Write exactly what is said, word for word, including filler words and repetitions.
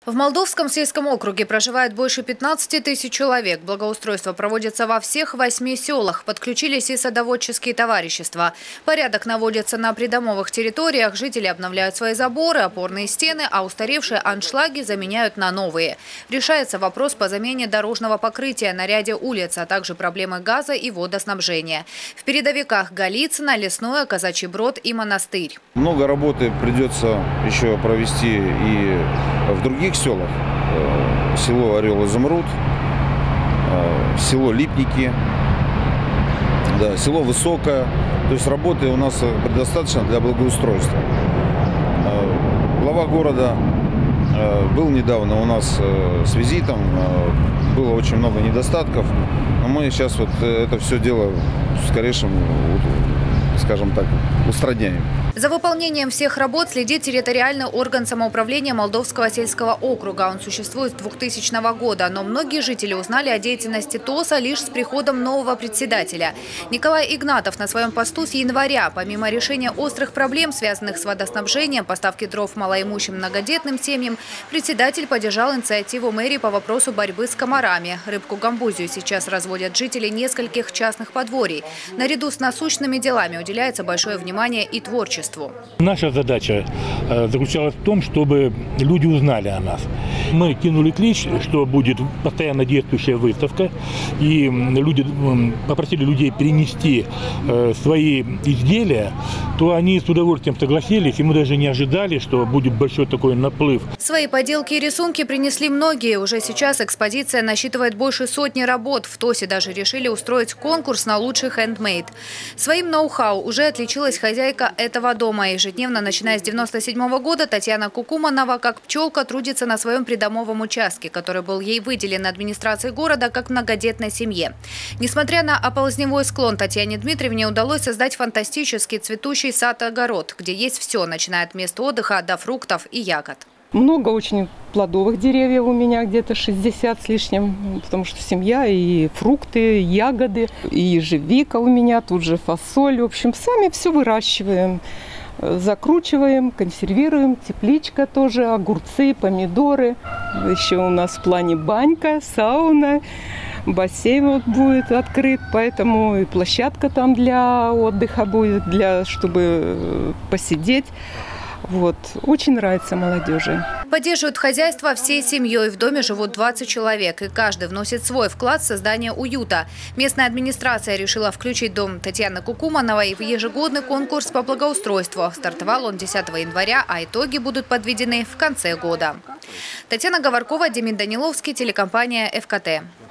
В Молдовском сельском округе проживает больше пятнадцати тысяч человек. Благоустройство проводится во всех восьми селах. Подключились и садоводческие товарищества. Порядок наводится на придомовых территориях. Жители обновляют свои заборы, опорные стены, а устаревшие аншлаги заменяют на новые. Решается вопрос по замене дорожного покрытия на ряде улиц, а также проблемы газа и водоснабжения. В передовиках Голицыно, Лесное, Казачий Брод и Монастырь. Много работы придется еще провести и в других селах. Село Орел-Изумруд, село Липники, да, село Высокое. То есть работы у нас предостаточно для благоустройства. Глава города был недавно у нас с визитом. Было очень много недостатков. Но мы сейчас вот это все дело в скорейшем, скажем так, устраняем. За выполнением всех работ следит территориальный орган самоуправления Молдовского сельского округа. Он существует с двухтысячного года, но многие жители узнали о деятельности ТОСа лишь с приходом нового председателя. Николай Игнатов на своем посту с января. Помимо решения острых проблем, связанных с водоснабжением, поставки дров малоимущим многодетным семьям, председатель поддержал инициативу мэрии по вопросу борьбы с комарами. Рыбку-гамбузию сейчас разводят жители нескольких частных подворий. Наряду с насущными делами уделяется большое внимание и творчеству. Наша задача заключалась в том, чтобы люди узнали о нас. Мы кинули клич, что будет постоянно действующая выставка, и люди попросили людей перенести свои изделия, то они с удовольствием согласились, и мы даже не ожидали, что будет большой такой наплыв. Свои поделки и рисунки принесли многие. Уже сейчас экспозиция насчитывает больше сотни работ. В ТОСе даже решили устроить конкурс на лучший хендмейд. Своим ноу-хау уже отличилась хозяйка этого дома. Ежедневно, начиная с девяносто седьмого года, Татьяна Кукуманова, как пчелка, трудится на своем придомовом участке, который был ей выделен администрацией города как многодетной семье. Несмотря на оползневой склон, Татьяне Дмитриевне удалось создать фантастический цветущий сад-огород, где есть все, начиная от мест отдыха до фруктов и ягод. Много очень плодовых деревьев у меня, где-то шестьдесят с лишним, потому что семья, и фрукты, и ягоды, и ежевика у меня, тут же фасоль. В общем, сами все выращиваем, закручиваем, консервируем, тепличка тоже, огурцы, помидоры. Еще у нас в плане банька, сауна, бассейн вот будет открыт, поэтому и площадка там для отдыха будет, для, чтобы посидеть. Вот. Очень нравится молодежи. Поддерживают хозяйство всей семьей. В доме живут двадцать человек, и каждый вносит свой вклад в создание уюта. Местная администрация решила включить дом Татьяны Кукумановой в ежегодный конкурс по благоустройству. Стартовал он десятого января, а итоги будут подведены в конце года. Татьяна Говоркова, Демид Даниловский, телекомпания ФКТ.